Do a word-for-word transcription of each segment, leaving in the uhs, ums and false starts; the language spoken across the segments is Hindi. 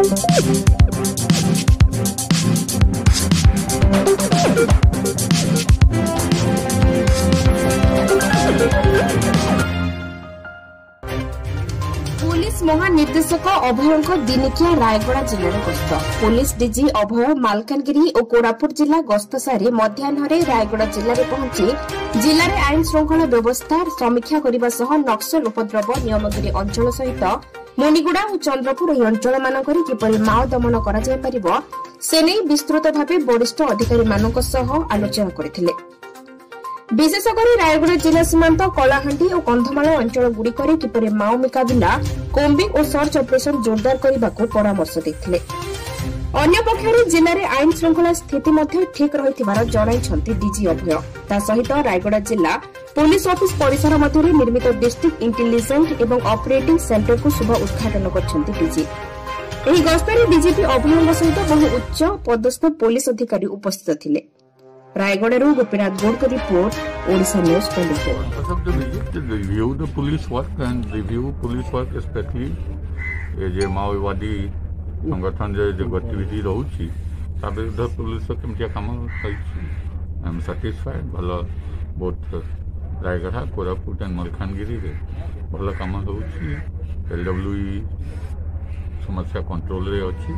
पुलिस महानिर्देशक अभय दिनिकिया रायगड़ा जिले में गस्त। पुलिस डीजी अभय मालकानगिरी और कोरापुट जिला गस्त सारी मध्याह्न रायगड़ा जिले में पहुंची जिले में आईन श्रृंखला व्यवस्था समीक्षा करने सह नक्सल उपद्रव नियमगिरी अंचल सहित मुनिगुड़ा और चंद्रपुर ଏହି ଅଞ୍ଚଳ ମାନଙ୍କରେ କିପରି ମାଓ ଦମନ କରାଯାଇପାରିବ ସେ ନେଇ ବିସ୍ତୃତ ଭାବେ ବରିଷ୍ଠ ଅଧିକାରୀମାନଙ୍କ ସହ ଆଲୋଚନା କରିଥିଲେ। ବିଶେଷକରି ରାୟଗଡ଼ା ଜିଲ୍ଲା ସୀମାନ୍ତ କଳାହାଣ୍ଡି ଓ କନ୍ଧମାଳ ଅଞ୍ଚଳଗୁଡ଼ିକରେ କିପରି ମାଓ ମୁକାବିଲା କୋମ୍ବିଂ ଓ ସର୍ଚ୍ଚ ଅପରେସନ ଜୋରଦାର କରିବାକୁ ପରାମର୍ଶ ଦେଇଥିଲେ। ଅନ୍ୟପକ୍ଷରେ ଜିଲ୍ଲାରେ ଆଇନ ଶୃଙ୍ଖଳା ସ୍ଥିତି ମଧ୍ୟ ଠିକ୍ ରହିଥିବାର ଜଣାଇଛନ୍ତି ଡିଜି ଅଭୟ। ତା ସହିତ ରାୟଗଡ଼ା ଜିଲ୍ଲା पुलिस ऑफिस परिसर मध्य निर्मित डिस्ट्रिक्ट इंटेलिजेंस एवं ऑपरेटिंग सेंटर को शुभ उद्घाटन करछन्ती डीजी। एही गस्तरे डीजीपी अभयंग सहित बहु उच्च पदस्थ पुलिस अधिकारी उपस्थित थिले। रायगड़ारू गोपीनाथ गोड़ की रिपोर्ट ओडिशा न्यूज चौबीस। Review the police work and review police work specially ये जे माओवादी संगठन जे जे गतिविधि रहउची ता विरुद्ध पुलिस केमतिया काम करछि। आई एम सैटिस्फाइड भलो बहुत रायगढ़ कोरापुट एंड मालकानगिरी रे भल कम हो एलडब्ल्यूई समस्या कंट्रोल रे अच्छी।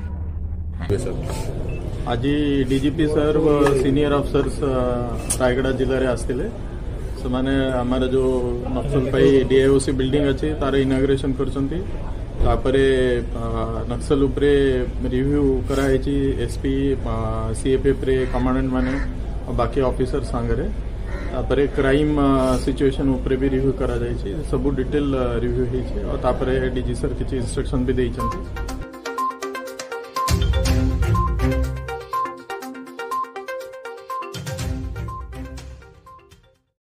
आज डीजीपी सर व सीनियर अफसर्स रायगढ़ जिले में आसते से माने हमारा जो नक्सल पाई डीआईओसी बिल्डिंग अच्छी तार इनाग्रेशन करछंती। तापरे नक्सल उपरे रिव्यू कराई एसपी सीएपीएफ रे कमांडेंट माने बाकी ऑफिसर सांगरे तापरे क्राइम सिचुएशन उपरे भी रिव्यू करा जाय छै। सब डिटेल रिव्यू हे छै और तापरे डीजी सर किछि इंस्ट्रक्शन भी दै छथि।